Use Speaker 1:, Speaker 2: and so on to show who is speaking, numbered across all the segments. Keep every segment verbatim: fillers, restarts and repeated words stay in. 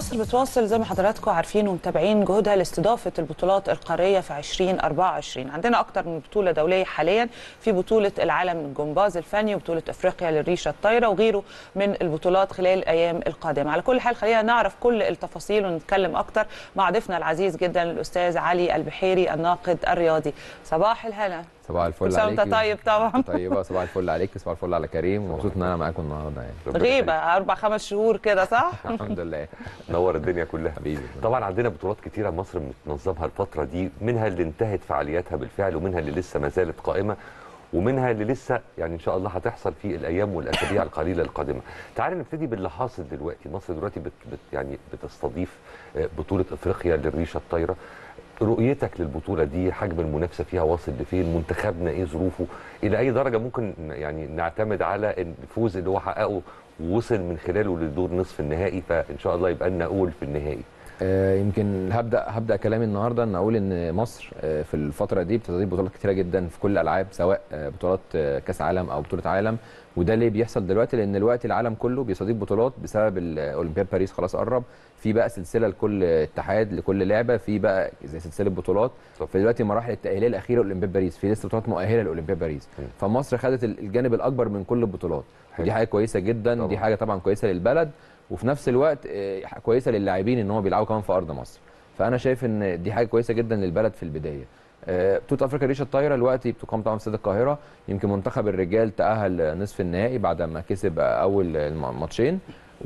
Speaker 1: مصر بتواصل زي ما حضراتكم عارفين ومتابعين جهودها لاستضافه البطولات القاريه في ألفين وأربعة وعشرين. عندنا اكتر من بطوله دوليه حاليا، في بطوله العالم للجمباز الفني وبطوله افريقيا للريشه الطايره وغيره من البطولات خلال الايام القادمه. على كل حال خلينا نعرف كل التفاصيل ونتكلم اكتر مع ضيفنا العزيز جدا الاستاذ علي البحيري الناقد الرياضي. صباح الهنا.
Speaker 2: صباح الفل عليك.
Speaker 1: انت طيب طبعا.
Speaker 2: طيبه. صباح الفل عليك، صباح الفل على كريم، ومبسوط ان انا معاكم النهارده يعني.
Speaker 1: غيبه اربع خمس شهور كده صح؟
Speaker 2: الحمد لله.
Speaker 3: نور الدنيا كلها
Speaker 2: حبيبي.
Speaker 3: طبعا عندنا بطولات كتيره مصر بتنظمها الفتره دي، منها اللي انتهت فعالياتها بالفعل، ومنها اللي لسه ما زالت قائمه، ومنها اللي لسه يعني ان شاء الله هتحصل في الايام والاسابيع القليله القادمه. تعالى نبتدي باللي حاصل دلوقتي. مصر دلوقتي بت بت يعني بتستضيف بطوله افريقيا للريشه الطايره. رؤيتك للبطوله دي، حجم المنافسه فيها واصل لفين؟ منتخبنا ايه ظروفه؟ الى اي درجه ممكن يعني نعتمد على الفوز اللي هو حققه ووصل من خلاله للدور نصف النهائي، فان شاء الله يبقى لنا اول في النهائي؟
Speaker 2: آه يمكن هبدا هبدا كلامي النهارده ان اقول ان مصر آه في الفتره دي بتستضيف بطولات كتيره جدا في كل الالعاب، سواء آه بطولات آه كاس عالم او بطوله عالم. وده اللي بيحصل دلوقتي، لان دلوقتي العالم كله بيستضيف بطولات بسبب الاولمبياد باريس خلاص قرب. في بقى سلسله لكل اتحاد لكل لعبه، في بقى زي سلسله بطولات. فدلوقتي مراحل التاهيليه الاخيره لاولمبياد باريس، في لسه بطولات مؤهله لاولمبياد باريس. فمصر خدت الجانب الاكبر من كل البطولات، ودي حاجه كويسه جدا طبعا. دي حاجه طبعا كويسه للبلد، وفي نفس الوقت كويسه للاعبين ان هم بيلعبوا كمان في ارض مصر. فانا شايف ان دي حاجه كويسه جدا للبلد في البدايه. بطوله افريقيا ريشه الطايره دلوقتي بتقام طبعا في استاد القاهره. يمكن منتخب الرجال تاهل نصف النهائي بعد ما كسب اول ماتشين،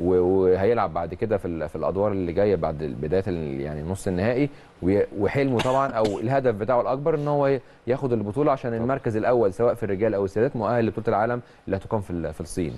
Speaker 2: وهيلعب بعد كده في في الادوار اللي جايه بعد بدايه يعني نص النهائي. وحلمه طبعا او الهدف بتاعه الاكبر ان هو ياخد البطوله عشان المركز الاول سواء في الرجال او السيدات مؤهل لبطوله العالم اللي هتقام في في الصين.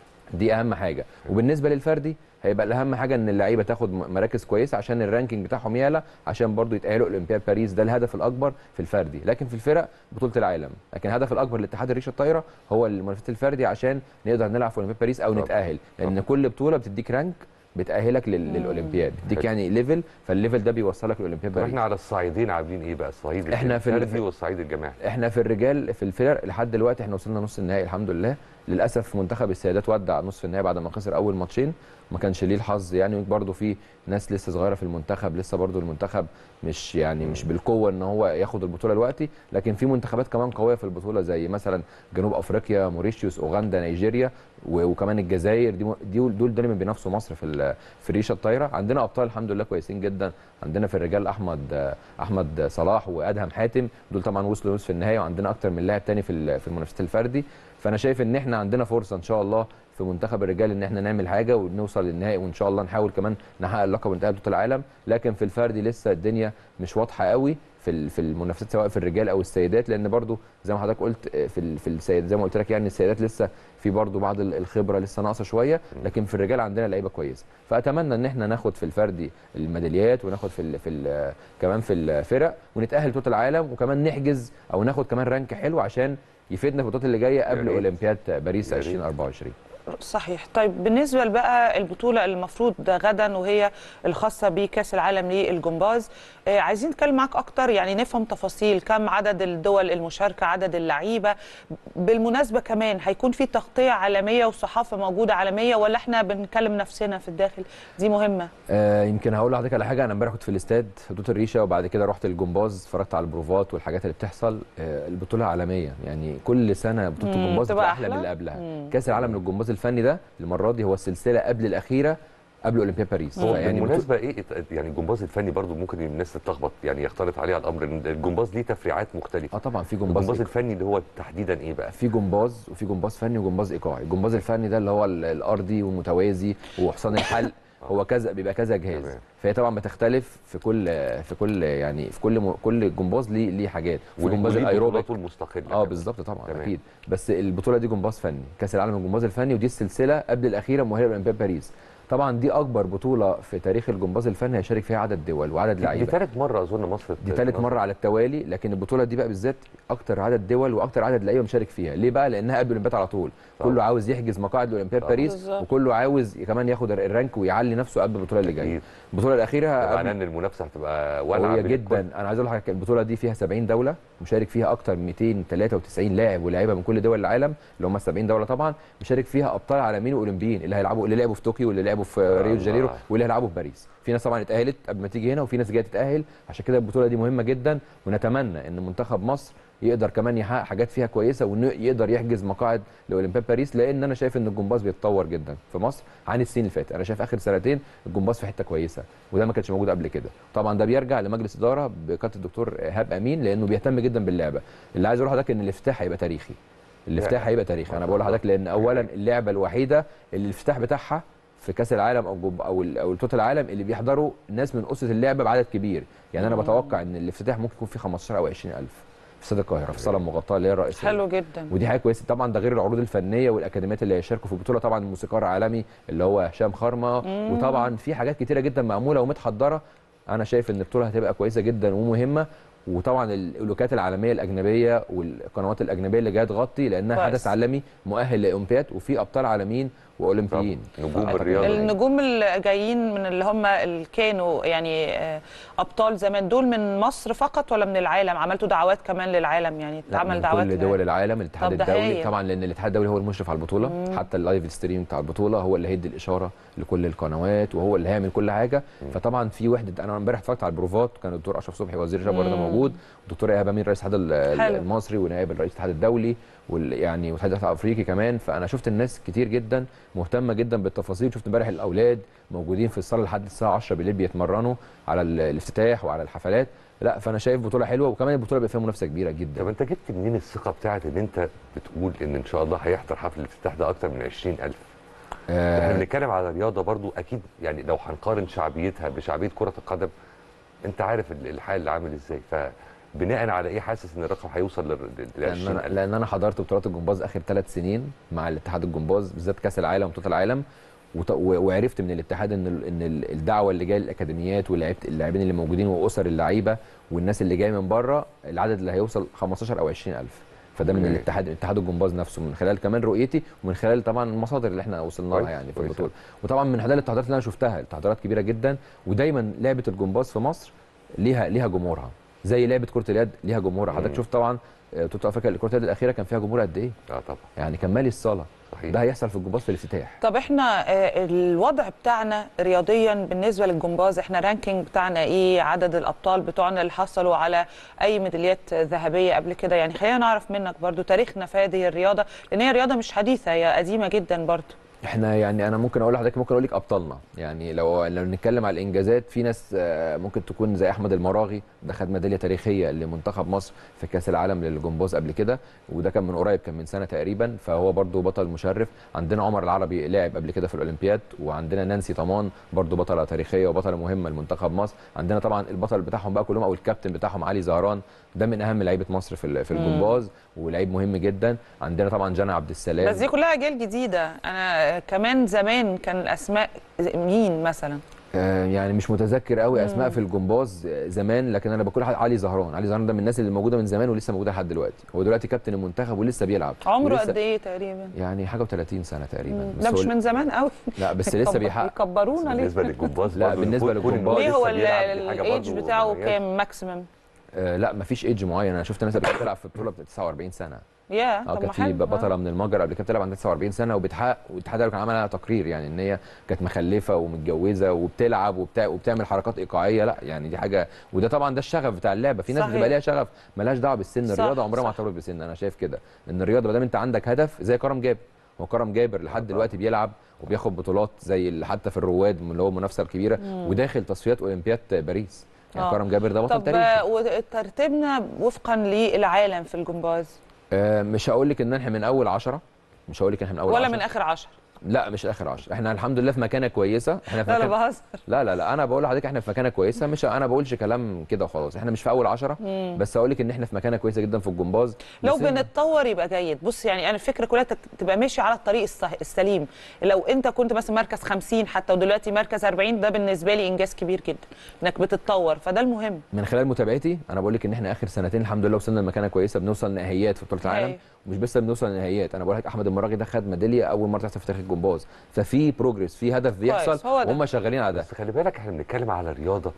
Speaker 2: دي اهم حاجه. وبالنسبه للفردي هيبقى الاهم حاجه ان اللعيبه تاخد مراكز كويسه عشان الرانكينج بتاعهم يعلى، عشان برضو يتاهلوا اولمبياد باريس. ده الهدف الاكبر في الفردي. لكن في الفرق بطوله العالم، لكن الهدف الاكبر لاتحاد الريشه الطايره هو المنافسات الفردي عشان نقدر نلعب في اولمبياد باريس او نتاهل، لان كل بطوله بتديك رانك بتاهلك للاولمبياد، بتديك يعني ليفل، فالليفل ده بيوصلك للاولمبياد باريس.
Speaker 3: احنا على الصعيدين عاملين ايه بقى؟ الصعيد
Speaker 2: احنا في
Speaker 3: الفردي والصعيد الجماعي.
Speaker 2: احنا في الرجال في الفرق لحد دلوقتي احنا وصلنا نص النهائي الحمد لله. للاسف منتخب السيدات ودع نصف النهائي بعد ما خسر اول ماتشين، ما كانش ليه الحظ يعني. برده في ناس لسه صغيره في المنتخب، لسه برده المنتخب مش يعني مش بالقوه ان هو ياخد البطوله دلوقتي. لكن في منتخبات كمان قويه في البطوله زي مثلا جنوب افريقيا، موريشيوس، اوغندا، نيجيريا، وكمان الجزائر. دي دول دول اللي بينافسوا مصر في في الريشه الطايره. عندنا ابطال الحمد لله كويسين جدا. عندنا في الرجال احمد احمد صلاح وادهم حاتم، دول طبعا وصلوا نصف النهائي. وعندنا اكتر من لاعب ثاني في في المنافسات الفردي. فانا شايف ان احنا عندنا فرصه ان شاء الله في منتخب الرجال ان احنا نعمل حاجه ونوصل للنهائي، وان شاء الله نحاول كمان نحقق اللقب ونتاهل بطوله العالم. لكن في الفردي لسه الدنيا مش واضحه قوي في في المنافسات سواء في الرجال او السيدات، لان برضو زي ما حضرتك قلت في في السيد زي ما قلت لك يعني السيدات لسه في برضو بعض الخبره لسه ناقصه شويه، لكن في الرجال عندنا لعيبه كويسه. فاتمنى ان احنا ناخد في الفردي الميداليات، وناخد في ال في ال كمان في الفرق، ونتاهل بطوله العالم، وكمان نحجز او ناخد كمان رانك حلو عشان يفيدنا في البطولات اللي جايه قبل اولمبياد باريس ألفين وأربعة وعشرين.
Speaker 1: صحيح. طيب بالنسبه بقى البطوله المفروض غدا وهي الخاصه بكاس العالم للجمباز، آه عايزين نتكلم معاك اكتر يعني نفهم تفاصيل كم عدد الدول المشاركه، عدد اللعيبه. بالمناسبه كمان هيكون في تغطيه عالميه وصحافه موجوده عالميه، ولا احنا بنكلم نفسنا في الداخل؟ دي مهمه.
Speaker 2: آه يمكن هقول لحضرتك على حاجه. انا امبارح كنت في الاستاد في بطوله الريشه، وبعد كده رحت الجمباز اتفرجت على البروفات والحاجات اللي بتحصل. آه البطوله عالميه يعني، كل سنه بطوله الجمباز بتبقى احلى من اللي قبلها. مم. كاس العالم للجمباز الفني ده المره دي هو السلسله قبل الاخيره قبل اولمبياد باريس.
Speaker 3: هو يعني بالمناسبه ايه يعني الجمباز الفني برضو ممكن الناس تتلخبط يعني يختلط عليها الامر، ان الجمباز ليه تفريعات مختلفه.
Speaker 2: اه طبعا في جمباز.
Speaker 3: الجمباز الفني اللي هو تحديدا ايه بقى؟
Speaker 2: في جمباز وفي جمباز فني وجمباز ايقاعي. الجمباز الفني ده اللي هو الارضي والمتوازي وحصان الحلق هو كذا، بيبقى كذا جهاز. فهي طبعا بتختلف في كل في كل يعني في كل كل جمباز ليه ليه حاجات.
Speaker 3: في جمباز الايروبيك المستقله
Speaker 2: اه بالظبط طبعا تمام. اكيد. بس البطوله دي جمباز فني، كاس العالم للجمباز الفني، ودي السلسله قبل الاخيره مؤهله لاولمبياد باريس. طبعا دي اكبر بطوله في تاريخ الجمباز الفني هيشارك فيها عدد دول وعدد لعيبه.
Speaker 3: دي ثالث مره اظن مصر،
Speaker 2: دي ثالث مره على التوالي. لكن البطوله دي بقى بالذات اكتر عدد دول واكتر عدد لعيبه مشارك فيها. ليه بقى؟ لانها قبل الاولمبياد على طول. طبعا. كله عاوز يحجز مقاعد لاولمبياد باريس، بالزبط. وكله عاوز كمان ياخد الرانك ويعلي نفسه قبل البطوله اللي جايه. البطوله الاخيره
Speaker 3: معناه ان المنافسه هتبقى ولعه
Speaker 2: جدا. انا عايز اقول لحضرتك البطوله دي فيها سبعين دوله مشارك فيها، اكتر من مئتين وثلاثة وتسعين لاعب ولاعيبه من كل دول العالم اللي هم سبعين دوله طبعا. مشارك فيها ابطال عالميين واولمبيين اللي هيلعبوا اللي لعبوا في طوكيو واللي لعبوا هيلعبوا في ريو دي جانيرو واللي هيلعبوا في باريس. في ناس طبعا اتاهلت قبل ما تيجي هنا وفي ناس جايه تتاهل، عشان كده البطوله دي مهمه جدا، ونتمنى ان منتخب مصر يقدر كمان يحقق حاجات فيها كويسه وانه يقدر يحجز مقاعد لاولمبياد باريس، لان انا شايف ان الجمباز بيتطور جدا في مصر عن السنين اللي فاتت. انا شايف اخر سنتين الجمباز في حته كويسه وده ما كانش موجود قبل كده. طبعا ده بيرجع لمجلس اداره بقياده الدكتور ايهاب امين لانه بيهتم جدا باللعبه. اللي عايز اقول لحضرتك ان الافتتاح هيبقى تاريخي. الافتتاح هيبقى تاريخي. انا بقول لحضرتك لان اولا اللعبه الوحيده اللي الافتتاح بتاعها في كاس العالم او او او البطوله العالم اللي بيحضروا ناس من اسس اللعبه بعدد كبير. يعني انا بتوقع ان الافتتاح ممكن يكون فيه خمستاشر او عشرين ألف في استاد القاهره في الصاله المغطاه اللي هي الرئيسيه.
Speaker 1: حلو جدا.
Speaker 2: ودي حاجه كويسه طبعا، ده غير العروض الفنيه والاكاديميات اللي هيشاركوا في البطوله. طبعا الموسيقار عالمي اللي هو هشام خرمه، وطبعا في حاجات كتيره جدا معموله ومتحضره. انا شايف ان البطوله هتبقى كويسه جدا ومهمه، وطبعا الأولوكات العالميه الاجنبيه والقنوات الاجنبيه اللي جايه تغطي لانها كويس. حدث عالمي مؤهل لاولمبياد وفي ابطال عالميين واولمبيين.
Speaker 3: نجوم الرياضه
Speaker 1: النجوم اللي جايين من اللي هم اللي كانوا يعني ابطال زمان دول من مصر فقط ولا من العالم؟ عملتوا دعوات كمان للعالم يعني اتعمل دعوات
Speaker 2: كل دول العالم. الاتحاد الدولي طبعا لان الاتحاد الدولي هو المشرف على البطوله. مم. حتى اللايف ستريم بتاع البطوله هو اللي هيدي الاشاره لكل القنوات وهو اللي هيعمل كل حاجه. مم. فطبعا في وحده. انا امبارح اتفرجت على البروفات كان الدكتور اشرف صبحي وزير الشباب ده موجود، والدكتور ايهاب امين رئيس الاتحاد المصري ونائب الرئيس الاتحاد الدولي يعني والاتحاد الافريقي كمان. فانا شفت الناس كتير جدا مهتمه جدا بالتفاصيل. شفت امبارح الاولاد موجودين في الصاله لحد الساعه عشرة بالليل بيتمرنوا على الافتتاح وعلى الحفلات. لا فانا شايف بطوله حلوه وكمان البطوله بيبقى فيها منافسه كبيره جدا.
Speaker 3: طب انت جبت منين الثقه بتاعت ان انت بتقول ان ان شاء الله هيحضر حفل الافتتاح ده اكتر من عشرين ألف؟ آه احنا بنتكلم على رياضه برضو اكيد يعني لو هنقارن شعبيتها بشعبيه كره القدم انت عارف الحال اللي عامل ازاي، ف بناء على ايه حاسس ان الرقم هيوصل ل
Speaker 2: عشرين ألف؟ لان انا حضرت بطولات الجمباز اخر ثلاث سنين مع الاتحاد الجمباز بالذات كاس العالم وبطوله العالم، وعرفت من الاتحاد ان ان الدعوه اللي جايه للاكاديميات واللاعبين اللي موجودين واسر اللعيبه والناس اللي جايه من بره العدد اللي هيوصل خمستاشر او عشرين ألف. فده من الاتحاد اتحاد الجمباز نفسه من خلال كمان رؤيتي ومن خلال طبعا المصادر اللي احنا وصلنا لها يعني في البطوله. وطبعا من خلال التحضيرات اللي انا شفتها التحضيرات كبيره جدا. ودايما لعبه الجمباز في مصر ليها ليها جمهورها زي لعبه كره اليد ليها جمهورها. حضرتك شفت طبعا بطوله افريقيا لكره اليد الاخيره كان فيها جمهور قد ايه؟
Speaker 3: اه طبعا يعني
Speaker 2: كان مالي الصاله. صحيح. ده هيحصل في الجمباز في الافتتاح.
Speaker 1: طب احنا الوضع بتاعنا رياضيا بالنسبه للجمباز احنا رانكينج بتاعنا ايه؟ عدد الابطال بتوعنا اللي حصلوا على اي ميداليات ذهبيه قبل كده؟ يعني خلينا نعرف منك برضو تاريخنا في هذه الرياضه لان هي رياضه مش حديثه، هي قديمه جدا برضو.
Speaker 2: احنا يعني انا ممكن اقول لحضرتك ممكن اقول لك ابطالنا. يعني لو لو نتكلم على الانجازات في ناس ممكن تكون زي احمد المراغي ده خد ميداليه تاريخيه لمنتخب مصر في كاس العالم للجمباز قبل كده وده كان من قريب كان من سنه تقريبا فهو برده بطل مشرف. عندنا عمر العربي لعب قبل كده في الاولمبياد وعندنا نانسي طمان برده بطله تاريخيه وبطله مهمه لمنتخب مصر. عندنا طبعا البطل بتاعهم بقى كلهم او الكابتن بتاعهم علي زهران ده من اهم لعيبه مصر في في الجمباز ولعيب مهم جدا. عندنا طبعا جانا عبد السلام.
Speaker 1: بس دي كلها جيل جديده. انا كمان زمان كان الاسماء مين مثلا؟
Speaker 2: آه يعني مش متذكر قوي اسماء مم. في الجمباز زمان لكن انا بقول علي زهران. علي زهران ده من الناس اللي موجوده من زمان ولسه موجوده لحد دلوقتي. هو دلوقتي كابتن المنتخب ولسه بيلعب.
Speaker 1: عمره قد ايه تقريبا؟
Speaker 2: يعني حاجه وثلاثين سنه تقريبا.
Speaker 1: ده مش من زمان قوي.
Speaker 2: لا بس لسه بيحقق.
Speaker 1: بيكبرونا ليه؟
Speaker 3: بالنسبه للجمباز
Speaker 2: لا بالنسبه للجمباز
Speaker 1: ليه هو الايدج بتاعه كام ماكسيمم؟
Speaker 2: آه لا مفيش ايدج معين. انا شفت ناس بتلعب في البطوله ب تسعة وأربعين سنه.
Speaker 1: يا
Speaker 2: اه كانت في بطله من المجر قبل كده بتلعب عندها تسعة وأربعين سنه وبتحقق والاتحاد كان عملها تقرير يعني ان هي كانت مخلفه ومتجوزه وبتلعب وبتاع وبتعمل حركات ايقاعيه. لا يعني دي حاجه وده طبعا ده الشغف بتاع اللعبه. في ناس بتبقى ليها شغف مالهاش دعوه بالسن. الرياضه عمرها ما هترتبط بسن. انا شايف كده ان الرياضه ما دام انت عندك هدف زي كرم جابر. هو كرم جابر لحد دلوقتي بيلعب وبياخد بطولات زي حتى في الرواد اللي هو المنافسه الكبيره مم. وداخل تصفيات اولمبياد باريس. يعني آه. كرم جابر ده بطل تاريخي.
Speaker 1: طب وترتيبنا وفقا للعالم في الجمباز؟
Speaker 2: آه مش هقول لك ان احنا من اول عشرة. مش هقول لك احنا من اول
Speaker 1: ولا
Speaker 2: عشرة.
Speaker 1: من اخر عشرة.
Speaker 2: لا مش اخر عشرة. احنا الحمد لله في مكانه كويسه. احنا في
Speaker 1: لا
Speaker 2: مكان...
Speaker 1: لا بهزر.
Speaker 2: لا لا لا انا بقول لحضرتك احنا في مكانه كويسه. مش انا بقولش كلام كده وخلاص. احنا مش في اول عشرة مم. بس اقول لك ان احنا في مكانه كويسه جدا في الجمباز.
Speaker 1: لو بنتطور يبقى جيد. بص يعني انا الفكره كلها تبقى ماشي على الطريق السليم. لو انت كنت مثلا مركز خمسين حتى ودلوقتي مركز أربعين ده بالنسبه لي انجاز كبير جدا انك بتتطور فده المهم.
Speaker 2: من خلال متابعتي انا بقول لك ان احنا اخر سنتين الحمد لله وصلنا لمكانه كويسه. بنوصل نهائيات في بطوله العالم ومش بس بنوصل لنهائيات. انا بقول لك احمد المراغي ده خد ميداليه اول مره تحصل في تاريخ الجمباز. ففي بروجريس في هدف بيحصل وهم شغالين على ده.
Speaker 3: بس خلي بالك احنا بنتكلم على رياضه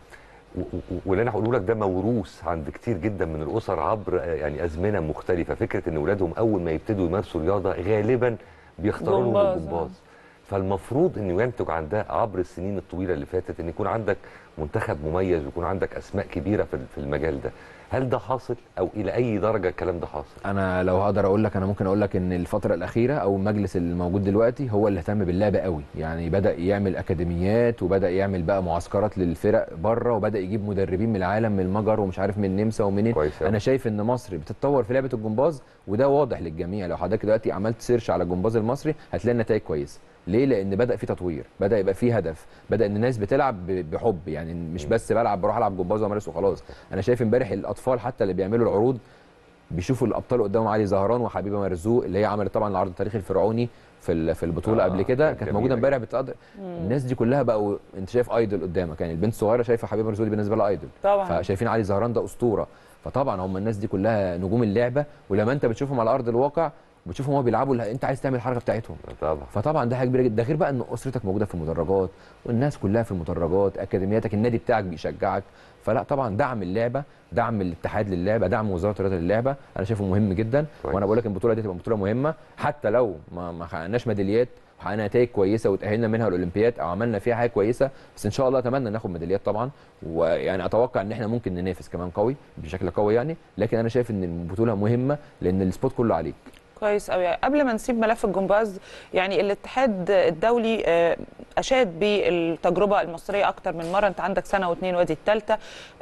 Speaker 3: واللي انا هقوله لك ده موروث عند كتير جدا من الاسر عبر يعني ازمنه مختلفه. فكره ان اولادهم اول ما يبتدوا يمارسوا رياضه غالبا بيختاروا لهم الجمباز. فالمفروض انه ينتج عن ده عبر السنين الطويله اللي فاتت ان يكون عندك منتخب مميز ويكون عندك اسماء كبيره في في المجال ده. هل ده حاصل او الى اي درجه الكلام ده حاصل؟
Speaker 2: انا لو هقدر اقول لك، انا ممكن اقول لك ان الفتره الاخيره او المجلس الموجود دلوقتي هو اللي اهتم باللعبه قوي، يعني بدا يعمل اكاديميات وبدا يعمل بقى معسكرات للفرق بره، وبدا يجيب مدربين من العالم، من المجر ومش عارف من النمسا ومنين. انا شايف ان مصر بتتطور في لعبه الجمباز، وده واضح للجميع. لو حضرتك دلوقتي عملت سيرش على الجمباز المصري هتلاقي النتائج كويسه. ليه؟ لان بدا في تطوير، بدا يبقى في هدف، بدا ان الناس بتلعب بحب، يعني مش بس بلعب بروح العب جمباز وامارس وخلاص. انا شايف امبارح الاطفال حتى اللي بيعملوا العروض بيشوفوا الابطال قدامهم، علي زهران وحبيبه مرزوق اللي هي عملت طبعا العرض التاريخي الفرعوني في في البطوله آه قبل كده، كانت موجوده امبارح بتقدر. الناس دي كلها بقوا انت شايف ايدل قدامك، يعني البنت الصغيره شايفه حبيبه مرزوق دي بالنسبه لها ايدل طبعا، فشايفين علي زهران ده اسطوره. فطبعا هم الناس دي كلها نجوم اللعبه، ولما انت بتشوفهم على ارض الواقع بتشوفهم هو بيلعبوا، انت عايز تعمل الحركه بتاعتهم
Speaker 3: طبعا.
Speaker 2: فطبعا ده حاجه كبيره جدا. ده غير بقى ان اسرتك موجوده في المدرجات والناس كلها في المدرجات، اكاديمياتك، النادي بتاعك بيشجعك. فلا طبعا دعم اللعبه، دعم الاتحاد للعبه، دعم وزاره الرياضه للعبه، انا شايفه مهم جدا. كويس. وانا بقول لك البطوله دي تبقى بطوله مهمه، حتى لو ما ما حققناش ميداليات وحققنا نتائج كويسه وتاهلنا منها الاولمبياد او عملنا فيها حاجه كويسه، بس ان شاء الله اتمنى ناخد ميداليات طبعا. ويعني اتوقع ان احنا ممكن ننافس كمان قوي بشكل قوي يعني، لكن انا شايف ان البطوله مهمه لان السبوت كله عليك.
Speaker 1: كويس قوي. قبل ما نسيب ملف الجمباز، يعني الاتحاد الدولي اشاد بالتجربه المصريه اكتر من مره، انت عندك سنه واثنين وادي الثالثه،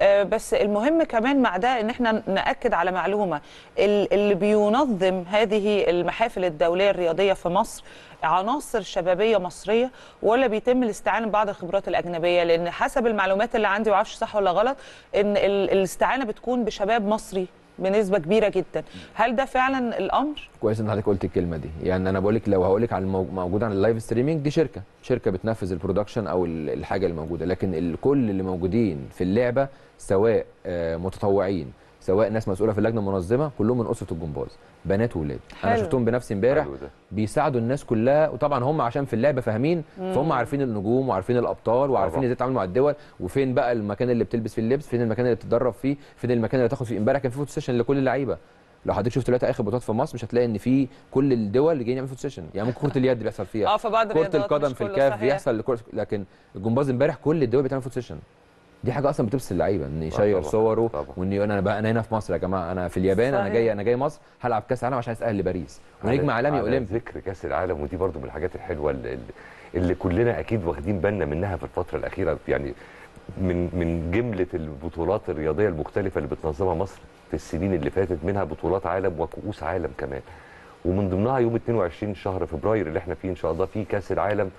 Speaker 1: بس المهم كمان مع ده ان احنا ناكد على معلومه، اللي بينظم هذه المحافل الدوليه الرياضيه في مصر عناصر شبابيه مصريه، ولا بيتم الاستعانه ببعض الخبرات الاجنبيه؟ لان حسب المعلومات اللي عندي، وعارفش صح ولا غلط، ان الاستعانه بتكون بشباب مصري بنسبه كبيره جدا. هل ده فعلا الامر؟
Speaker 2: كويس ان حضرتك قلت الكلمه دي. يعني انا بقول لك، لو هقول لك على الموجود عن اللايف ستريمينج، دي شركه شركه بتنفذ البرودكشن او الحاجه الموجوده، لكن كل اللي موجودين في اللعبه سواء متطوعين سواء ناس مسؤوله في اللجنه المنظمه كلهم من اسره الجمباز، بنات واولاد. انا شفتهم بنفسي امبارح بيساعدوا الناس كلها، وطبعا هم عشان في اللعبه فاهمين، فهم عارفين النجوم وعارفين الابطال وعارفين ازاي يتعاملوا مع الدول، وفين بقى المكان اللي بتلبس فيه اللبس، فين المكان اللي بتتدرب فيه، فين المكان اللي تاخد فيه. امبارح كان في فوتو سيشن لكل اللعيبه. لو حضرتك شفت دلوقتي اخر بطولات في مصر مش هتلاقي ان في كل الدول اللي جايين يعملوا فوتو سيشن، يعني ممكن كره اليد بيحصل فيها،
Speaker 1: اه في بعض
Speaker 2: كره القدم في الكاف بيحصل، لكن الجمباز امبارح كل الدول بتعمل فوتو سيشن. دي حاجه اصلا بتبسط اللعيبه ان يشير صوره، وان انا بقى انا هنا في مصر يا جماعه، انا في اليابان، صحيح. انا جاي انا جاي مصر هلعب كاس عالم عشان اتاهل لباريس ونجم عالمي اولمبي.
Speaker 3: ذكر كاس العالم، ودي برضو من الحاجات الحلوه اللي, اللي كلنا اكيد واخدين بالنا منها في الفتره الاخيره، يعني من من جمله البطولات الرياضيه المختلفه اللي بتنظمها مصر في السنين اللي فاتت، منها بطولات عالم وكؤوس عالم كمان، ومن ضمنها يوم اثنين وعشرين شهر فبراير اللي احنا فيه ان شاء الله في كاس العالم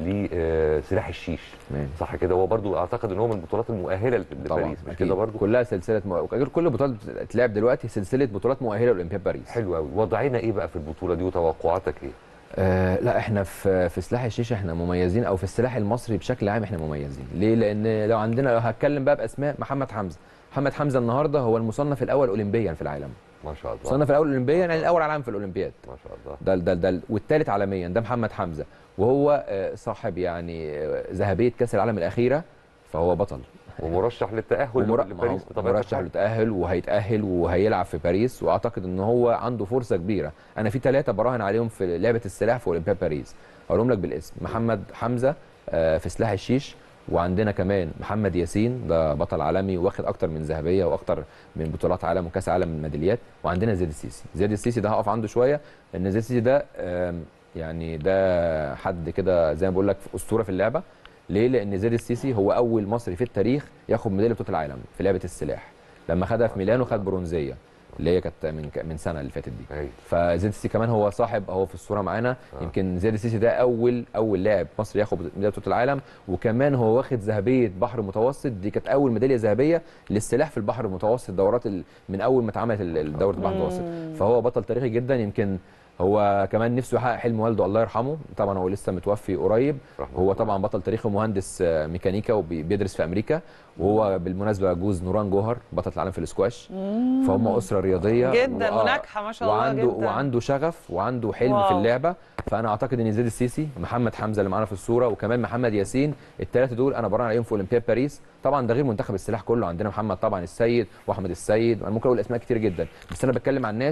Speaker 3: لسلاح الشيش. مين. صح كده؟ هو برضو اعتقد ان هو من البطولات المؤهله لباريس، مش كده برضو؟
Speaker 2: كلها سلسله مو... كل بطولات بتتلعب دلوقتي سلسله بطولات مؤهله لاولمبياد باريس.
Speaker 3: حلو قوي. وضعنا ايه بقى في البطوله دي وتوقعاتك ايه؟
Speaker 2: آه لا احنا في في سلاح الشيش احنا مميزين، او في السلاح المصري بشكل عام احنا مميزين. ليه؟ لان لو عندنا، لو هتكلم بقى باسماء، محمد حمزه محمد حمزه النهارده هو المصنف الاول اولمبيا في العالم.
Speaker 3: ما شاء الله.
Speaker 2: المصنف الاول اولمبيا، يعني الاول عالم في الاولمبياد.
Speaker 3: ما شاء الله.
Speaker 2: ده ده ده والثالث عالميا، ده محمد حمزه، وهو صاحب يعني ذهبيه كاس العالم الاخيره، فهو بطل
Speaker 3: ومرشح للتاهل
Speaker 2: ومر... لباريس. مرشح للتاهل وهيتاهل وهيلعب في باريس، واعتقد ان هو عنده فرصه كبيره. انا في ثلاثه براهن عليهم في لعبه السلاح في اولمبياد باريس، اقولهم لك بالاسم: محمد حمزه في سلاح الشيش، وعندنا كمان محمد ياسين ده بطل عالمي واخد اكتر من ذهبيه واكتر من بطولات عالم وكاس عالم من ميداليات، وعندنا زياد السيسي. زياد السيسي ده هقف عنده شويه، لان زياد السيسي ده يعني ده حد كده زي ما بقول لك اسطوره في اللعبه. ليه؟ لان زياد السيسي هو اول مصري في التاريخ ياخد ميداليه بطوله العالم في لعبه السلاح، لما خدها في ميلانو خد برونزيه اللي هي كانت من من سنه اللي فاتت دي. أي. فزياد السيسي كمان هو صاحب اهو في الصوره معانا. آه. يمكن زياد السيسي ده اول اول لاعب مصري ياخد ميداليه بطوله العالم، وكمان هو واخد ذهبيه بحر المتوسط، دي كانت اول ميداليه ذهبيه للسلاح في البحر المتوسط، دورات ال... من اول ما اتعملت دوره البحر المتوسط. فهو بطل تاريخي جدا. يمكن هو كمان نفسه يحقق حلم والده الله يرحمه، طبعا هو لسه متوفي قريب. هو طبعا بطل تاريخي ومهندس ميكانيكا وبيدرس في امريكا، وهو بالمناسبه جوز نوران جوهر بطل العالم في الاسكواش. فهم اسره رياضيه
Speaker 1: جدا وناجحه ما شاء الله
Speaker 2: وعنده
Speaker 1: جدا،
Speaker 2: وعنده شغف وعنده حلم واو. في اللعبه. فانا اعتقد ان زياد السيسي، محمد حمزه اللي معانا في الصوره، وكمان محمد ياسين، الثلاثه دول انا براهن عليهم في اولمبياد باريس. طبعا ده غير منتخب السلاح كله، عندنا محمد طبعا السيد واحمد السيد، انا ممكن اقول اسماء كتير جدا، بس انا بتكلم عن الناس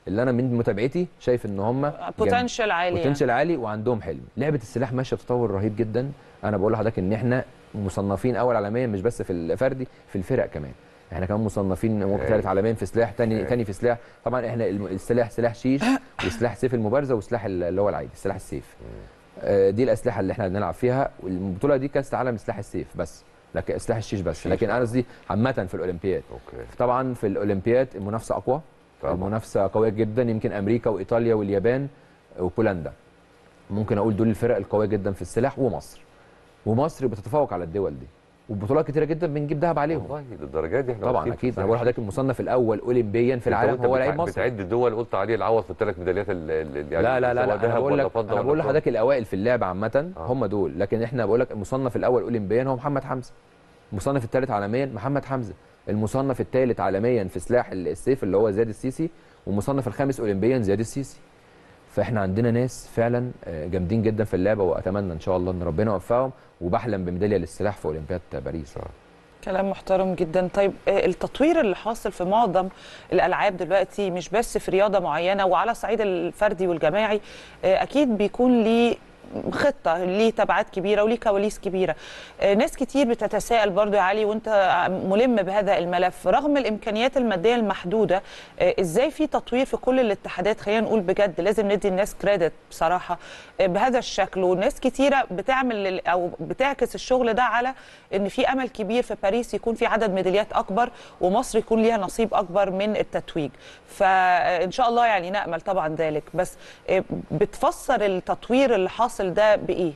Speaker 2: اللي انا من متابعتي شايف ان هم
Speaker 1: بوتنشال عالي
Speaker 2: بوتنشال عالي وعندهم حلم. لعبه السلاح ماشيه بتطور رهيب جدا. انا بقول لحضرتك ان احنا مصنفين اول عالميا، مش بس في الفردي، في الفرق كمان. احنا كمان مصنفين ممكن ثالث عالميا في سلاح، ثاني ثاني في سلاح. طبعا احنا السلاح سلاح شيش وسلاح سيف المبارزه وسلاح اللي هو العادي سلاح السيف. دي الاسلحه اللي احنا بنلعب فيها. والبطوله دي كاس العالم سلاح السيف بس، لكن سلاح الشيش بس. لكن انا قصدي عامه في الاولمبياد. طبعا في الاولمبياد المنافسه اقوى طبعا. المنافسه قويه جدا. يمكن امريكا وايطاليا واليابان وبولندا ممكن اقول دول الفرق القويه جدا في السلاح، ومصر ومصر بتتفوق على الدول دي، وبطولات كتيره جدا بنجيب ذهب عليهم.
Speaker 3: والله للدرجه دي احنا
Speaker 2: طبعا اكيد. انا بقول لحضرتك المصنف الاول اولمبيا في العالم هو لعيب مصر.
Speaker 3: بتعد الدول قلت عليه العوض في الثلاث ميداليات يعني
Speaker 2: لا لا لا, لا انا بقول لك انا بقول لحضرتك الاوائل في اللعبه عامه آه. هم دول. لكن احنا بقول لك المصنف الاول اولمبيا هو محمد حمزه، المصنف الثالث عالميا محمد حمزه، المصنف الثالث عالميا في سلاح السيف اللي هو زياد السيسي، والمصنف الخامس اولمبيا زياد السيسي. فاحنا عندنا ناس فعلا جامدين جدا في اللعبه، واتمنى ان شاء الله ان ربنا يوفقهم، وبحلم بميداليه للسلاح في اولمبياد باريس.
Speaker 1: كلام محترم جدا. طيب التطوير اللي حاصل في معظم الالعاب دلوقتي مش بس في رياضه معينه، وعلى الصعيد الفردي والجماعي اكيد بيكون ليه خطه، ليه تبعات كبيره وليه كواليس كبيره. ناس كتير بتتساءل برضو يا علي، وانت ملم بهذا الملف، رغم الامكانيات الماديه المحدوده ازاي في تطوير في كل الاتحادات؟ خلينا نقول بجد لازم ندي الناس كريدت بصراحه بهذا الشكل. وناس كتيره بتعمل او بتعكس الشغل ده على ان في امل كبير في باريس يكون في عدد ميداليات اكبر، ومصر يكون ليها نصيب اكبر من التتويج. فان شاء الله يعني نامل طبعا ذلك. بس بتفسر التطوير اللي حاصل ده بايه؟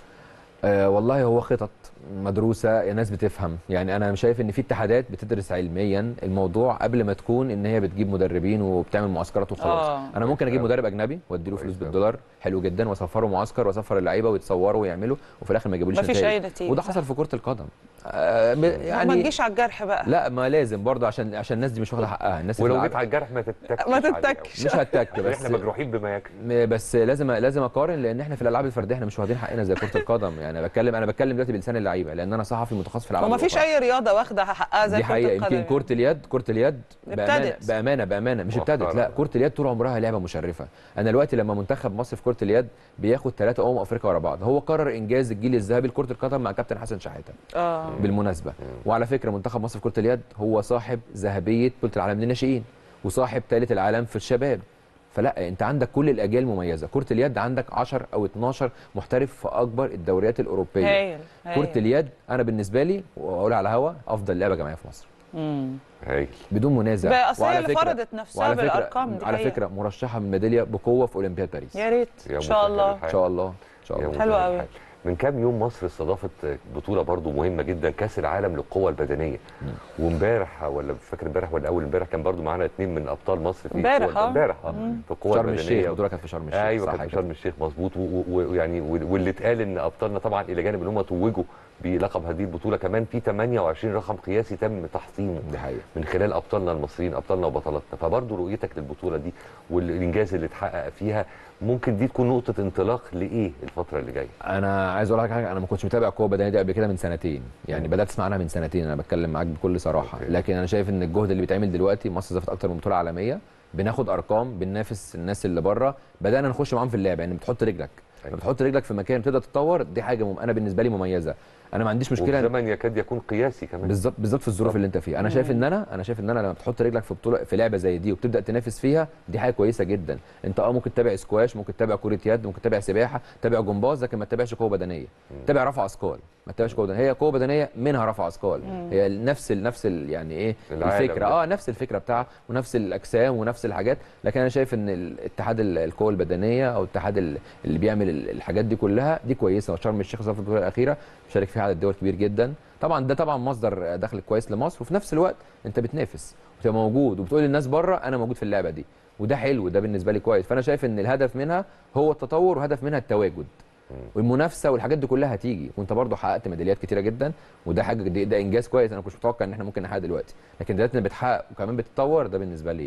Speaker 2: آه والله هو خطط مدروسه، الناس بتفهم. يعني انا شايف ان في اتحادات بتدرس علميا الموضوع قبل ما تكون ان هي بتجيب مدربين وبتعمل معسكرات وخلاص. آه. انا ممكن اجيب مدرب اجنبي وادي له فلوس بالدولار حلو جدا، واسفره معسكر واسفر اللعيبه ويتصوروا ويعملوا، وفي الاخر ما يجيبوليش نتائج.
Speaker 1: مفيش اي نتيجه.
Speaker 2: وده حصل في كره القدم. آه
Speaker 1: يعني ما تجيش على الجرح بقى.
Speaker 2: لا ما لازم برضه عشان عشان الناس دي مش واخده حقها. الناس
Speaker 3: ولو جيت على الجرح ما تتكش
Speaker 1: ما تتكش
Speaker 2: مش هتك بس
Speaker 3: احنا مجروحين بما يكفي.
Speaker 2: بس لازم لازم اقارن، لان احنا في الالعاب الفرديه احنا مش واخدين حقنا زي كره القدم. يعني انا بتكلم انا بتكلم دلوقتي بلسان اللعيبه، لان انا صحفي متخصص في الالعاب.
Speaker 1: وما فيش اي رياضه واخده حقها زي كره القدم.
Speaker 2: يمكن كره اليد كره اليد بامانه بامانه بامانه مش ابتدت. لا كره اليد طول عمرها لعبه مشرفه. انا دلوقتي لما منتخب مصر في كره اليد بياخد ثلاثه امم افريقيا ورا بعض، هو قرر انجاز الجيل الذهبي لكره القدم مع كابتن حسن شحاته. اه بالمناسبه. وعلى فكره منتخب مصر في كره اليد هو صاحب ذهبيه بطوله العالم للناشئين، وصاحب ثالث العالم في الشباب. فلا انت عندك كل الاجيال مميزه. كره اليد عندك عشرة او اتناشر محترف في اكبر الدوريات الاوروبيه.
Speaker 1: هايل. هايل.
Speaker 2: كره اليد انا بالنسبه لي واقول على الهوا افضل لعبه جماعيه في مصر.
Speaker 1: امم
Speaker 3: هايل
Speaker 2: بدون منازع.
Speaker 1: وعلى اللي فرضت نفسها بالارقام دي.
Speaker 2: على فكره مرشحه من ميداليه بقوه في اولمبياد باريس.
Speaker 1: يا ريت ان شاء الله
Speaker 2: ان شاء الله ان شاء الله.
Speaker 1: حلو قوي.
Speaker 3: من كام يوم مصر استضافت بطوله برضو مهمه جدا، كاس العالم للقوه البدنيه. وامبارح ولا مش فاكر امبارح ولا اول امبارح كان برضو معانا اثنين من ابطال مصر في
Speaker 1: امبارح
Speaker 3: امبارح في القوه
Speaker 2: شرم
Speaker 3: البدنيه.
Speaker 2: الشيخ. البطوله كانت في شرم الشيخ.
Speaker 3: ايوه كانت في شرم الشيخ مظبوط. ويعني واللي اتقال ان ابطالنا طبعا الى جانب ان هم توجوا بلقب هذه البطوله، كمان في ثمانية وعشرين رقم قياسي تم تحطيمه من خلال ابطالنا المصريين، ابطالنا وبطلاتنا. فبرضو رؤيتك للبطوله دي والانجاز اللي اتحقق فيها، ممكن دي تكون نقطه انطلاق لايه الفتره اللي جايه؟
Speaker 2: انا عايز اقول لك حاجه، انا ما كنتش متابع القوه البدنيه دي قبل كده من سنتين، يعني بدات اسمع عنها من سنتين. انا بتكلم معاك بكل صراحه. أوكي. لكن انا شايف ان الجهد اللي بيتعمل دلوقتي، مصر استضافت اكتر من بطوله عالميه، بناخد ارقام، بننافس الناس اللي بره، بدانا نخش معاهم في اللعبه. يعني بتحط رجلك أيوة. بتحط رجلك في مكان بتقدر تتطور، دي حاجه مم... انا بالنسبه لي مميزه. انا ما عنديش مشكله.
Speaker 3: وزمن يكاد يكون قياسي كمان.
Speaker 2: بالظبط بالظبط في الظروف اللي انت فيها. انا شايف ان انا انا شايف ان انا لما بتحط رجلك في بطوله في لعبه زي دي وبتبدا تنافس فيها، دي حاجه كويسه جدا. انت اه ممكن تتابع سكواش، ممكن تتابع كره يد، ممكن تتابع سباحه، تتابع جمباز، لكن ما تتابعش قوه بدنيه. تتابع رفع اثقال، ما تتابعش قوه بدنيه. هي قوه بدنيه منها رفع اثقال. هي نفس ال نفس ال يعني ايه الفكره. اه نفس الفكره بتاعها ونفس الاجسام ونفس الحاجات. لكن انا شايف ان الاتحاد القوه البدنيه او الاتحاد اللي بيعمل الحاجات دي كلها دي كويسه. وشرم الشيخ في البطوله الاخيره شارك فيها عدد دول كبير جدا. طبعا ده طبعا مصدر دخل كويس لمصر، وفي نفس الوقت انت بتنافس وتبقى موجود وبتقول للناس بره انا موجود في اللعبه دي، وده حلو. ده بالنسبه لي كويس. فانا شايف ان الهدف منها هو التطور، وهدف منها التواجد والمنافسه والحاجات دي كلها هتيجي. وانت برضو حققت ميداليات كتيره جدا، وده حاجه ده انجاز كويس. انا كنتش متوقع ان احنا ممكن نحقق دلوقتي، لكن دلوقتي بتحقق وكمان بتتطور. ده بالنسبه لي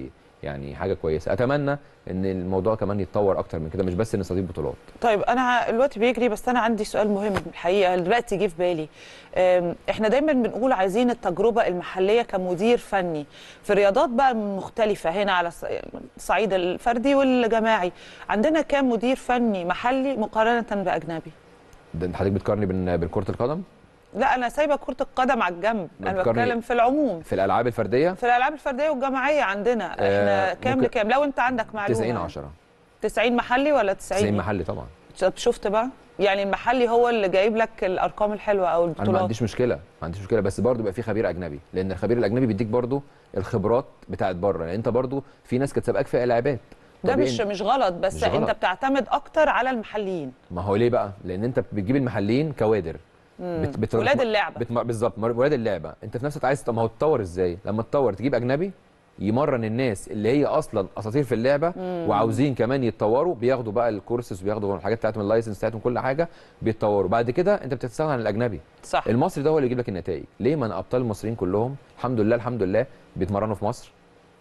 Speaker 2: يعني حاجه كويسه. اتمنى ان الموضوع كمان يتطور اكتر من كده، مش بس نستضيف بطولات.
Speaker 1: طيب انا الوقت بيجري، بس انا عندي سؤال مهم الحقيقه دلوقتي جه في بالي. احنا دايما بنقول عايزين التجربه المحليه كمدير فني في رياضات بقى مختلفه، هنا على الصعيد الفردي والجماعي. عندنا كام مدير فني محلي مقارنه باجنبي؟
Speaker 2: ده انت حضرتك بتقارني بين بين كره القدم؟
Speaker 1: لا انا سايبه كره القدم على الجنب، انا بتكلم في العموم،
Speaker 2: في الالعاب الفرديه.
Speaker 1: في الالعاب الفرديه والجماعيه عندنا احنا آه كام لكام لو انت عندك معلومه؟
Speaker 2: تسعين عشرة.
Speaker 1: تسعين محلي ولا تسعين؟
Speaker 2: تسعين محلي طبعا.
Speaker 1: شفت بقى، يعني المحلي هو اللي جايب لك الارقام الحلوه او البطولات.
Speaker 2: انا ما عنديش مشكله، ما عنديش مشكله، بس برضه يبقى في خبير اجنبي، لان الخبير الاجنبي بيديك برضه الخبرات بتاعت بره، لان انت برضه في ناس كانت سابقاك في العابات.
Speaker 1: ده مش مش غلط، بس مش انت غلط. بتعتمد اكتر على المحليين.
Speaker 2: ما هو ليه بقى؟ لان انت بتجيب المحليين كوادر،
Speaker 1: بت بت ولاد اللعبه
Speaker 2: بت بالظبط، ولاد اللعبه. انت في نفس الوقت عايز، طب ما هو تطور ازاي؟ لما تطور تجيب اجنبي يمرن الناس اللي هي اصلا اساطير في اللعبه مم. وعاوزين كمان يتطوروا، بياخدوا بقى الكورسز وبياخدوا الحاجات بتاعتهم، اللايسنس بتاعتهم، كل حاجه بيتطوروا. بعد كده انت بتستغنى عن الاجنبي.
Speaker 1: صح.
Speaker 2: المصري ده هو اللي يجيب لك النتائج. ليه؟ ما انا ابطال المصريين كلهم الحمد لله الحمد لله بيتمرنوا في مصر،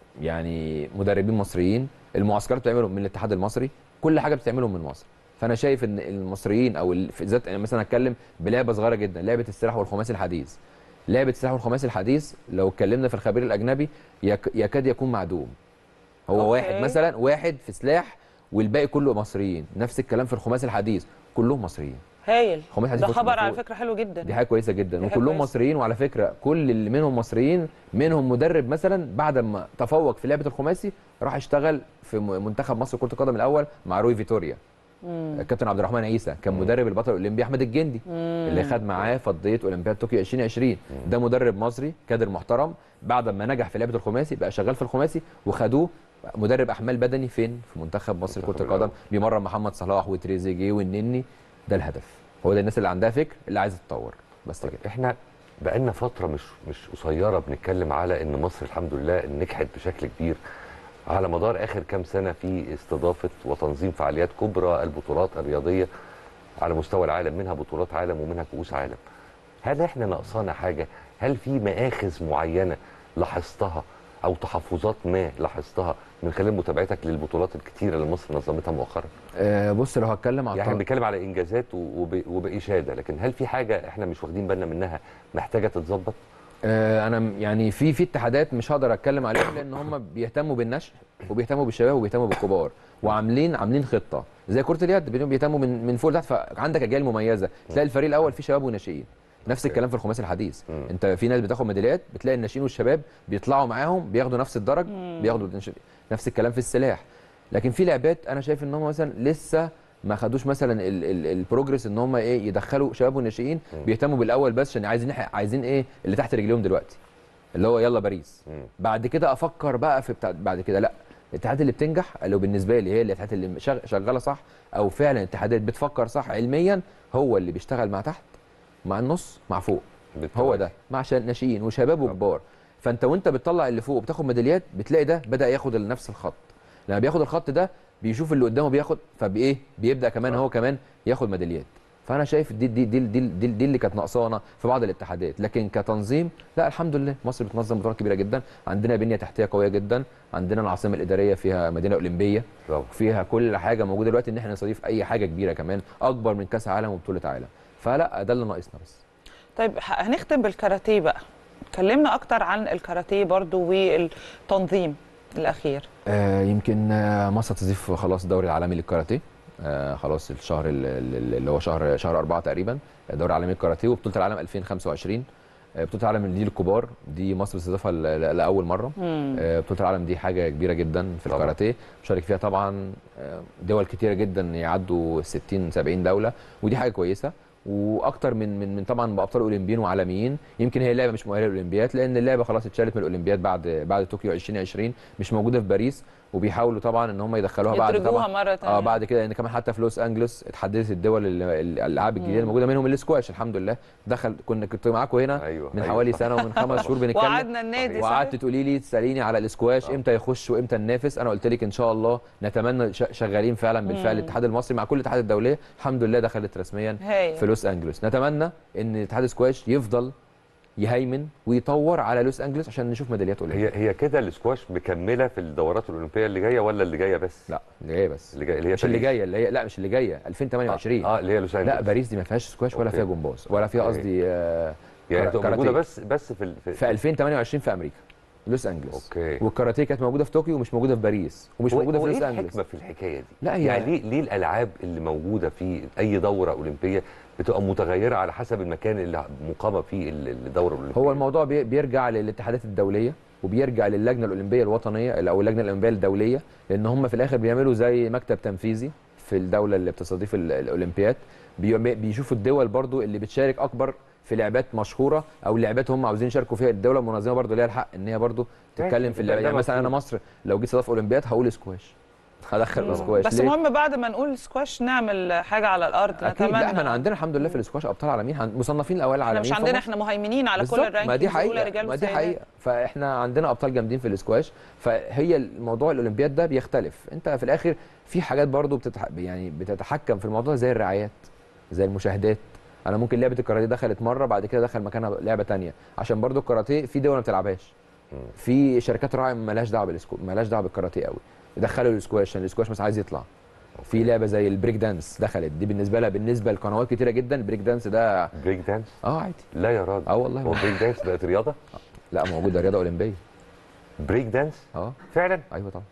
Speaker 2: يعني مدربين مصريين، المعسكرات بتعملهم من الاتحاد المصري، كل حاجه بتعملهم من مصر. فانا شايف ان المصريين او ذات مثلا اتكلم بلعبه صغيره جدا، لعبه السلاح والخماسي الحديث. لعبه السلاح والخماسي الحديث لو اتكلمنا في الخبير الاجنبي يك... يكاد يكون معدوم. هو أوكي. واحد مثلا، واحد في سلاح والباقي كله مصريين. نفس الكلام في الخماسي الحديث، كلهم مصريين.
Speaker 1: هايل، ده خبر على فكره حلو جدا،
Speaker 2: دي حاجه كويسه جدا، وكلهم مصريين. وعلى فكره كل اللي منهم مصريين، منهم مدرب مثلا بعد ما تفوق في لعبه الخماسي راح اشتغل في منتخب مصر كره القدم الاول مع روي فيتوريا. الكابتن عبد الرحمن عيسى كان مدرب البطل الاولمبي احمد الجندي مم. اللي خد معاه فضيه اولمبياد طوكيو ألفين وعشرين. ده مدرب مصري كادر محترم، بعد ما نجح في لعبه الخماسي بقى شغال في الخماسي، وخدوه مدرب احمال بدني فين؟ في منتخب مصر كره القدم، بيمرن محمد صلاح وتريزيجيه والنني. ده الهدف، هو ده الناس اللي عندها فكر، اللي عايزه تتطور بس كده.
Speaker 3: احنا بقالنا فتره مش مش قصيره بنتكلم على ان مصر الحمد لله نجحت بشكل كبير على مدار اخر كام سنه في استضافه وتنظيم فعاليات كبرى البطولات الرياضيه على مستوى العالم، منها بطولات عالم ومنها كؤوس عالم. هل احنا ناقصانا حاجه؟ هل في مآخذ معينه لاحظتها او تحفظات ما لاحظتها من خلال متابعتك للبطولات الكتيره اللي مصر نظمتها مؤخرا؟
Speaker 2: أه بص، لو هتكلم على
Speaker 3: يعني احنا بنتكلم على انجازات وب... وباشاده، لكن هل في حاجه احنا مش واخدين بالنا منها محتاجه تتظبط؟
Speaker 2: أه انا يعني في في اتحادات مش هقدر اتكلم عليهم، لان هم بيهتموا بالنشء وبيهتموا بالشباب وبيهتموا بالكبار، وعاملين عاملين خطه زي كره اليد بيهتموا من من فوق لتحت، فعندك اجيال مميزه. تلاقي الفريق الاول فيه شباب وناشئين. نفس الكلام في الخماسي الحديث. مم. انت في ناس بتاخد ميداليات، بتلاقي الناشئين والشباب بيطلعوا معاهم بياخدوا نفس الدرج، مم. بياخدوا نفس الكلام في السلاح. لكن في لعبات انا شايف ان هم مثلا لسه ما خدوش مثلا البروجرس ان هم ايه يدخلوا شباب وناشئين، بيهتموا بالاول بس عشان عايزين عايزين ايه اللي تحت رجليهم دلوقتي، اللي هو يلا باريس. مم. بعد كده افكر بقى في بتاع بعد كده. لا، الاتحادات اللي بتنجح اللي بالنسبه لي هي الاتحادات اللي شغاله صح، او فعلا اتحادات بتفكر صح علميا، هو اللي بيشتغل مع تحت مع النص مع فوق. بالتوازي. هو ده مع ناشئين وشباب وكبار. فانت وانت بتطلع اللي فوق وبتاخد ميداليات، بتلاقي ده بدا ياخد نفس الخط. لما بياخد الخط ده بيشوف اللي قدامه بياخد، فبايه بيبدا كمان هو كمان ياخد ميداليات. فانا شايف دي دي دي دي, دي, دي اللي كانت ناقصانا في بعض الاتحادات. لكن كتنظيم لا، الحمد لله مصر بتنظم بطولات كبيره جدا، عندنا بنيه تحتيه قويه جدا، عندنا العاصمه الاداريه فيها مدينه اولمبيه، فيها كل حاجه موجوده دلوقتي ان احنا نستضيف اي حاجه كبيره كمان اكبر من كاس عالم وبطوله عالم. فلا، ده اللي ناقصنا بس.
Speaker 1: طيب هنختم بالكاراتيه بقى. كلمنا اكتر عن الكاراتيه برضو والتنظيم الاخير.
Speaker 2: آه يمكن آه مصر تضيف خلاص الدوري العالمي للكاراتيه. آه خلاص الشهر اللي هو شهر شهر أربعة تقريبا، الدوري العالمي للكاراتيه وبطوله العالم ألفين وخمسة وعشرين. آه بطوله العالم دي للكبار، دي مصر بتستضيفها لاول مره. آه بطوله العالم دي حاجه كبيره جدا في الكاراتيه، مشارك فيها طبعا دول كتيره جدا يعدوا ستين سبعين دوله، ودي حاجه كويسه. واكتر من من من طبعا بابطال اولمبيين وعالميين. يمكن هي اللعبه مش مؤهله للاولمبياد، لان اللعبه خلاص اتشالت من الاولمبياد بعد بعد طوكيو ألفين وعشرين، مش موجوده في باريس، وبيحاولوا طبعا ان هم يدخلوها بعد طبعا
Speaker 1: مرة تانية.
Speaker 2: اه بعد كده، لان كمان حتى في لوس انجلوس اتحددت الدول الالعاب الجديده الموجوده، منهم الاسكواش الحمد لله دخل. كنا كنت معاكم هنا
Speaker 3: أيوة
Speaker 2: من
Speaker 3: أيوة
Speaker 2: حوالي
Speaker 3: صح.
Speaker 2: سنه ومن خمس شهور بنتكلم،
Speaker 1: وقعدنا النادي
Speaker 2: وقعدت تقولي لي تساليني على الاسكواش امتى يخش وامتى ننافس. انا قلت لك ان شاء الله نتمنى، شغالين فعلا بالفعل الاتحاد المصري مع كل الاتحاد الدوليه الحمد لله دخلت رسميا في لوس انجلوس. نتمنى ان اتحاد السكواش يفضل يهيمن ويطور على لوس انجلوس عشان نشوف ميداليات اولمبيه.
Speaker 3: هي هي كده الاسكواش مكمله في الدورات الاولمبيه اللي جايه ولا اللي جايه بس؟
Speaker 2: لا اللي جايه بس،
Speaker 3: اللي جايه اللي هي
Speaker 2: مش اللي جايه اللي هي لا مش اللي جايه ألفين وثمانية وعشرين.
Speaker 3: اه, آه اللي هي لوس انجلوس.
Speaker 2: لا باريس دي ما فيهاش سكواش ولا فيها جمباز ولا فيها قصدي آه
Speaker 3: يعني تبقى موجوده بس بس في ال...
Speaker 2: في, في ألفين وثمانية وعشرين في امريكا لوس انجلوس.
Speaker 3: اوكي.
Speaker 2: والكاراتيه كانت موجوده في طوكيو ومش موجوده في باريس ومش موجوده في لوس
Speaker 3: انجلوس.
Speaker 2: انجلوس.
Speaker 3: الحكمه في الحكايه دي؟
Speaker 2: لا هي
Speaker 3: يعني ليه ليه الالعاب اللي موجوده في اي دوره اولمبيه بتبقى متغيره على حسب المكان اللي مقامه فيه الدوره الاولمبيه؟
Speaker 2: هو الموضوع بيرجع للاتحادات الدوليه وبيرجع للجنه الاولمبيه الوطنيه او اللجنه الاولمبيه الدوليه، لان هم في الاخر بيعملوا زي مكتب تنفيذي في الدوله اللي بتستضيف الاولمبياد. بيشوفوا الدول برضو اللي بتشارك اكبر في لعبات مشهوره او لعبات هم عاوزين يشاركوا فيها. الدوله المنظمه برضو ليها الحق ان هي برضو تتكلم في اللعبات. يعني مثلا انا مصر لو جيت استضاف اولمبياد هقول سكواش، هدخل سكواش.
Speaker 1: بس المهم بعد ما نقول سكواش نعمل حاجه على الارض.
Speaker 2: اكيد. لا احنا عندنا الحمد لله في السكواش ابطال عالميين مصنفين الاوائل العالميين.
Speaker 1: احنا مش عندنا، احنا مهيمنين على كل الرانكينج.
Speaker 2: ما دي حقيقه ما دي حقيقه فاحنا عندنا ابطال جامدين في السكواش. فهي الموضوع الاولمبياد ده بيختلف. انت في الاخر في حاجات برضو بتتح... يعني بتتحكم في الموضوع زي الرعايات زي المشاهدات. انا ممكن لعبه الكاراتيه دخلت مره بعد كده دخل مكانها لعبه ثانيه عشان برضو الكاراتيه في دول ما بتلعبهاش. في شركات راعي مالهاش دعوه بالسكو مالهاش دعوه بالكاراتيه قوي يدخلوا السكواش عشان السكواش مش عايز يطلع. في لعبه زي البريك دانس دخلت دي بالنسبه لها بالنسبه لقنوات كتيره جدا. البريك دانس ده
Speaker 3: بريك دانس
Speaker 2: اه عادي.
Speaker 3: لا يا راجل.
Speaker 2: اه والله.
Speaker 3: هو بريك دانس بقت رياضه؟
Speaker 2: لا موجوده رياضه اولمبيه.
Speaker 3: بريك دانس؟
Speaker 2: اه
Speaker 3: فعلا؟
Speaker 2: ايوه طبعا.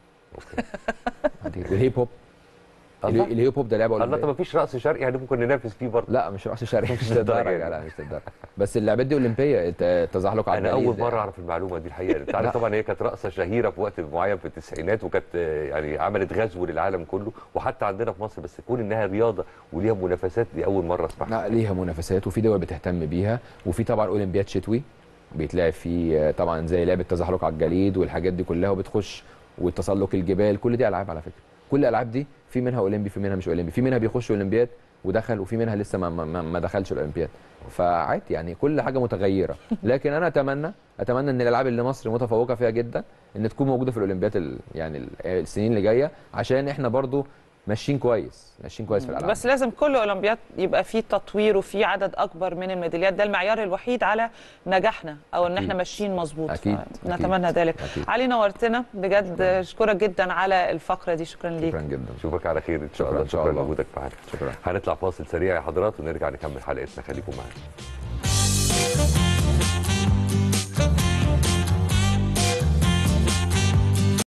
Speaker 2: اوكي. والهيب هوب. الهيب هوب ده لعبه اولمبيه.
Speaker 3: الله. طب ما فيش رقص شرقي يعني ممكن ننافس فيه برضه؟
Speaker 2: لا مش رقص شرقي مش للدرجه. لا مش للدرجه. بس اللعبات دي اولمبيه. التزحلق على
Speaker 3: الجليد. انا اول مره اعرف المعلومه دي الحقيقه. انت عارف طبعا هي كانت رقصه شهيره في وقت معين في التسعينات وكانت يعني عملت غزو للعالم كله وحتى عندنا في مصر. بس كون انها رياضه وليها منافسات دي اول مره اسمعها.
Speaker 2: لا ليها منافسات وفي دول بتهتم بيها. وفي طبعا اولمبياد شتوي بيتلعب فيه طبعا زي لعبه التزحلق على الجليد والحاجات دي كلها وبتخش والتسلق الجبال. كل دي العاب على فكره. كل الالعاب دي في منها اولمبي في منها مش اولمبي. في منها بيخش اولمبياد ودخل وفي منها لسه ما, ما, ما دخلش الاولمبياد. فعادي يعني كل حاجه متغيره. لكن انا اتمنى اتمنى ان الالعاب اللي مصر متفوقه فيها جدا ان تكون موجوده في الاولمبياد يعني السنين اللي جايه عشان احنا برضو ماشيين كويس ماشيين كويس في الالعاب.
Speaker 1: بس لازم كل اولمبياد يبقى فيه تطوير وفيه عدد اكبر من الميداليات. ده المعيار الوحيد على نجاحنا او ان احنا ماشيين مظبوط.
Speaker 2: أكيد.
Speaker 1: نتمنى أكيد. ذلك. أكيد. علي نورتنا بجد. اشكرك جدا على الفقره دي. شكرا ليك.
Speaker 2: شكرا جدا.
Speaker 3: اشوفك على خير ان شاء الله. شكرا لوجودك معانا.
Speaker 2: شكرا.
Speaker 3: هنطلع فاصل سريع يا حضرات ونرجع نكمل حلقتنا. خليكم معانا.